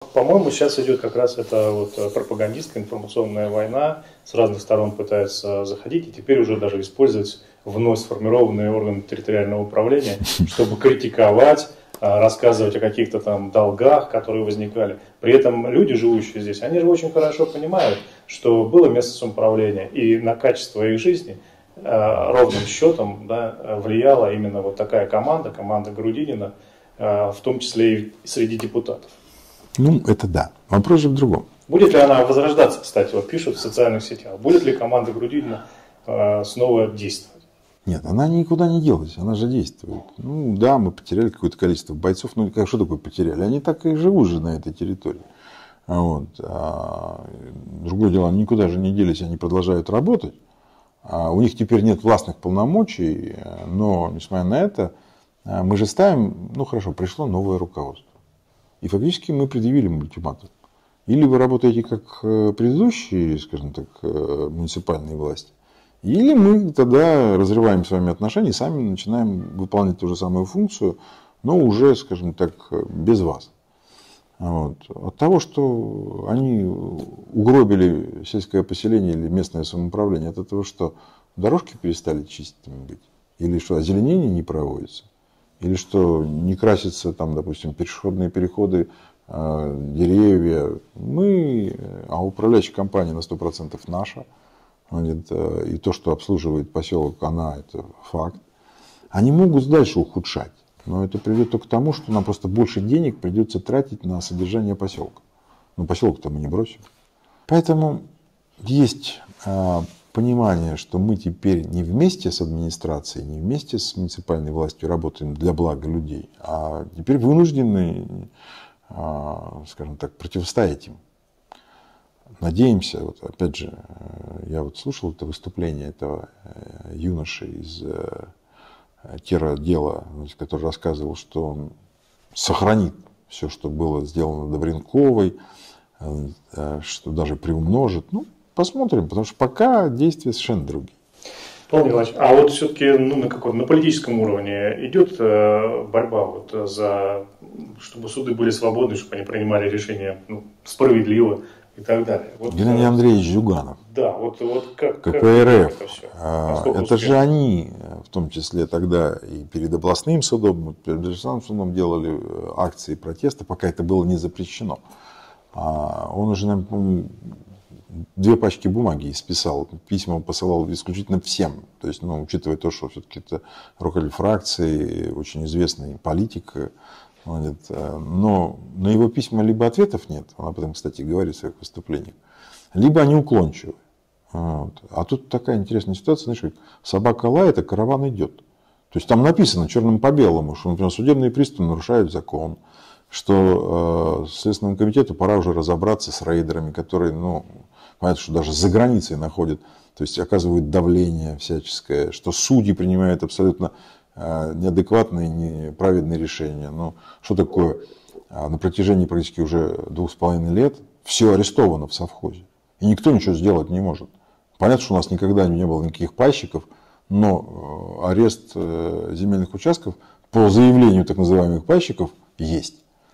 по-моему, сейчас идет как раз эта вот пропагандистская информационная война, с разных сторон пытаются заходить, и теперь уже даже использовать вновь сформированные органы территориального управления, чтобы критиковать, рассказывать о каких-то там долгах, которые возникали. При этом люди, живущие здесь, они же очень хорошо понимают, что было место самоуправления, и на качество их жизни ровным счетом, да, влияла именно вот такая команда Грудинина, в том числе и среди депутатов. Ну, это да. Вопрос же в другом. Будет ли она возрождаться, кстати, вот пишут в социальных сетях, будет ли команда Грудинина снова действовать? Нет, она никуда не делась, она же действует. Ну да, мы потеряли какое-то количество бойцов, ну что такое потеряли? Они так и живут же на этой территории. Вот. Другое дело, они никуда же не делись, они продолжают работать. У них теперь нет властных полномочий, но, несмотря на это, мы же ставим, ну хорошо, пришло новое руководство. И фактически мы предъявили ультиматум. Или вы работаете как предыдущие, скажем так, муниципальные власти, или мы тогда разрываем с вами отношения и сами начинаем выполнять ту же самую функцию, но уже, скажем так, без вас. Вот. От того, что они угробили сельское поселение или местное самоуправление, от этого, что дорожки перестали чистыми быть, или что озеленение не проводится, или что не красятся там, допустим, пешеходные переходы, деревья, а управляющая компания на 100% наша, и то, что обслуживает поселок, это факт. Они могут дальше ухудшать, но это приведет только к тому, что нам просто больше денег придется тратить на содержание поселка. Но поселок-то мы не бросим. Поэтому есть понимание, что мы теперь не вместе с администрацией, не вместе с муниципальной властью работаем для блага людей, а теперь вынуждены, скажем так, противостоять им. Надеемся, вот опять же, я вот слушал это выступление этого юноши из терродела, который рассказывал, что он сохранит все, что было сделано Добренковой, что даже приумножит. Ну, посмотрим, потому что пока действия совершенно другие. Павел Николаевич, а вот все-таки на политическом уровне идет борьба вот чтобы суды были свободны, чтобы они принимали решения справедливо и так далее. Вот, Геннадий Андреевич Зюганов. Да, вот как КПРФ. это же они, в том числе тогда и перед областным судом, перед областным судом делали акции протеста, пока это было не запрещено. Он уже, по-моему, 2 пачки бумаги исписал, письма посылал исключительно всем. То есть, учитывая то, что все-таки это руководитель фракции, очень известный политик, но на его письма либо ответов нет, он об этом, кстати, говорит в своих выступлениях, либо они уклончивы. Вот. А тут такая интересная ситуация, знаешь, как собака лает, а караван идет. То есть там написано черным по белому, что, например, судебные приставы нарушают закон, что Следственному комитету пора уже разобраться с рейдерами, которые, понятно, что даже за границей находят, то есть оказывают давление всяческое, что судьи принимают абсолютно неадекватные, неправедные решения. Что такое? На протяжении практически уже 2,5 лет все арестовано в совхозе. И никто ничего сделать не может. Понятно, что у нас никогда не было никаких пайщиков, но арест земельных участков по заявлению так называемых пайщиков есть.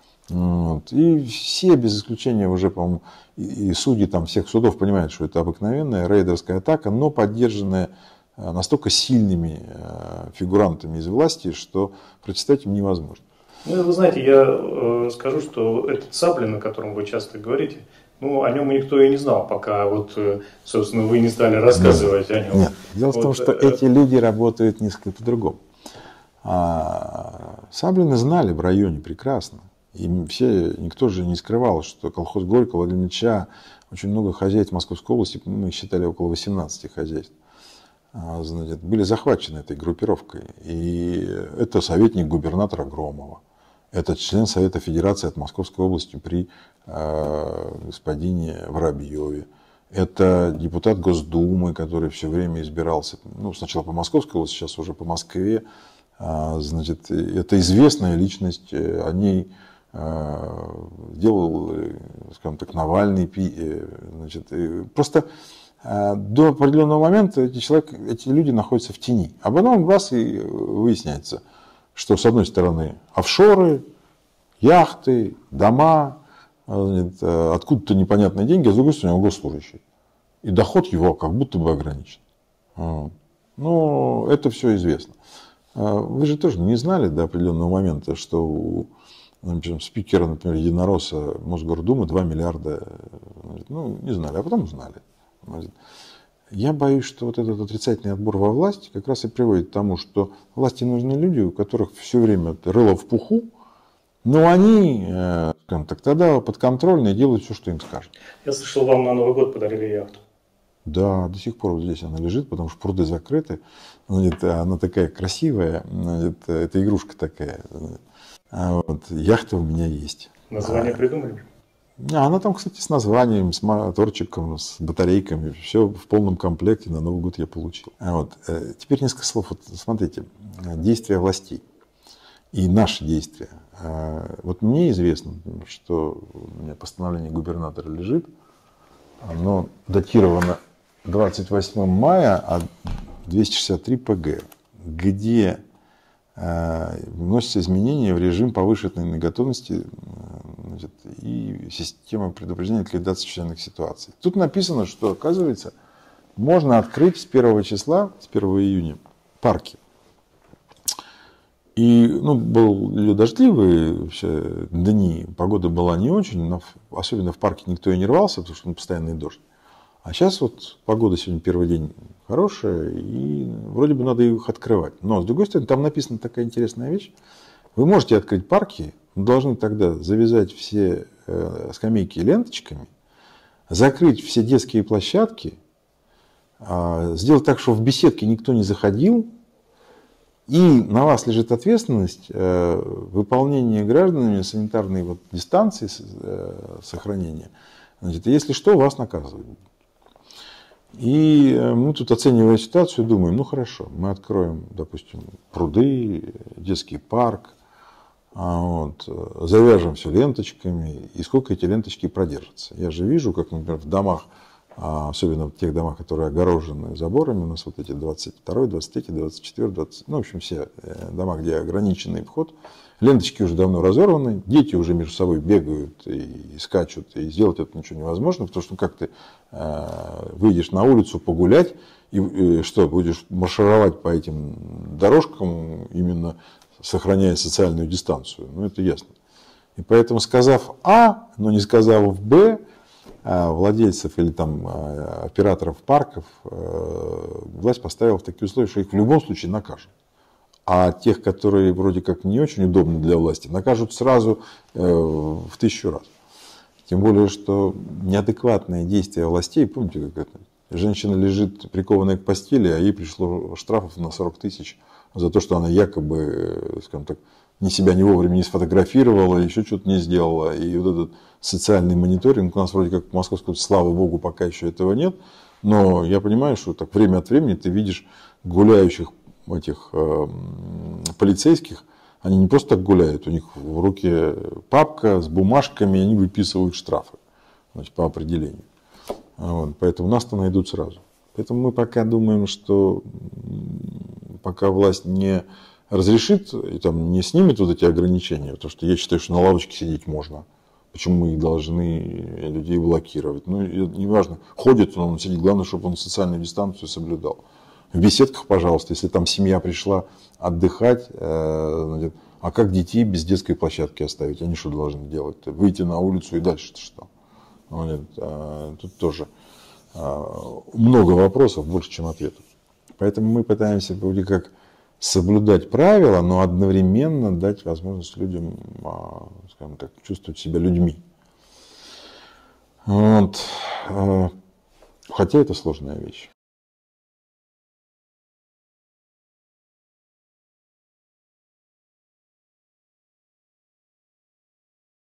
И все, без исключения уже, по-моему, и судьи всех судов понимают, что это обыкновенная рейдерская атака, но поддержанная настолько сильными фигурантами из власти, что противостоять им невозможно. Вы знаете, я скажу, что этот Саблин, о котором вы часто говорите, о нем никто и не знал, пока собственно, вы не стали рассказывать о нем. Нет, дело в том, что эти люди работают несколько по-другому. Саблины знали в районе прекрасно. И никто же не скрывал, что колхоз Горького, Владимира Ильича, очень много хозяйств Московской области, мы считали около 18 хозяйств, были захвачены этой группировкой. И это советник губернатора Громова, это член Совета Федерации от Московской области при господине Воробьеве, это депутат Госдумы, который все время избирался, сначала по Московской области, сейчас уже по Москве. Это известная личность, о ней делал, скажем так, Навальный. Просто до определенного момента эти люди находятся в тени. А потом раз и выясняется, что с одной стороны офшоры, яхты, дома, откуда-то непонятные деньги, а с другой стороны, он госслужащий. И доход его как будто бы ограничен. Ну, это все известно. Вы же тоже не знали до определенного момента, что у спикера, например, единоросса Мосгордумы 2 миллиарда. Ну, не знали, а потом узнали. Я боюсь, что вот этот отрицательный отбор во власть как раз и приводит к тому, что власти нужны люди, у которых все время рыло в пуху, но они, скажем так, тогда подконтрольны и делают все, что им скажут. Я слышал, вам на Новый год подарили яхту. Да, до сих пор вот здесь она лежит, потому что пруды закрыты. Она такая красивая, это игрушка такая. Вот, яхта у меня есть. Название придумали? Она там, кстати, с названием, с моторчиком, с батарейками. Все в полном комплекте на Новый год я получил. Вот. Теперь несколько слов. Вот, смотрите, действия властей и наши действия. Вот мне известно, что у меня постановление губернатора лежит. Оно датировано 28 мая, а 263 ПГ, где вносятся изменения в режим повышенной готовности и системы предупреждения и ликвидации чрезвычайных ситуаций. Тут написано, что, оказывается, можно открыть с 1 числа, с 1 июня, парки. И были дождливые дни, погода была не очень, но особенно в парке никто и не рвался, потому что постоянный дождь. А сейчас вот погода сегодня первый день хорошая, и вроде бы надо их открывать. Но, с другой стороны, там написана такая интересная вещь. Вы можете открыть парки, но должны тогда завязать все скамейки ленточками, закрыть все детские площадки, сделать так, чтобы в беседке никто не заходил, и на вас лежит ответственность выполнения гражданами санитарной дистанции сохранения. Если что, вас наказывают. И мы тут, оценивая ситуацию, думаем, хорошо, мы откроем, допустим, пруды, детский парк, завяжем все ленточками, и сколько эти ленточки продержатся. Я же вижу, как, например, в домах, особенно в тех домах, которые огорожены заборами, у нас вот эти 22, 23, 24, 20, в общем, все дома, где ограниченный вход, ленточки уже давно разорваны, дети уже между собой бегают и скачут, и сделать это ничего невозможно, потому что как ты выйдешь на улицу погулять, и что, будешь маршировать по этим дорожкам, именно сохраняя социальную дистанцию, это ясно. И поэтому, сказав А, но не сказав Б, владельцев или там операторов парков, власть поставила в такие условия, что их в любом случае накажут. А тех, которые вроде как не очень удобны для власти, накажут сразу в 1000 раз. Тем более, что неадекватные действия властей, помните, как это? Женщина лежит прикованная к постели, а ей пришло штрафов на 40 тысяч за то, что она якобы, скажем так, себя не вовремя не сфотографировала, еще что-то не сделала. И вот этот социальный мониторинг у нас вроде как в Московской, слава богу, пока еще этого нет. Но я понимаю, что так время от времени ты видишь гуляющих этих полицейских, они не просто так гуляют, у них в руке папка с бумажками, и они выписывают штрафы, по определению. Поэтому нас-то найдут сразу. Поэтому мы пока думаем, что пока власть не разрешит и там не снимет вот эти ограничения, потому что я считаю, что на лавочке сидеть можно. Почему мы их должны людей блокировать? Неважно, ходит он сидит, главное, чтобы он социальную дистанцию соблюдал. В беседках, пожалуйста, если там семья пришла отдыхать, а как детей без детской площадки оставить? Они что должны делать? Выйти на улицу и дальше-то что? Тут тоже много вопросов, больше, чем ответов. Поэтому мы пытаемся вроде как соблюдать правила, но одновременно дать возможность людям, скажем так, чувствовать себя людьми. Хотя это сложная вещь.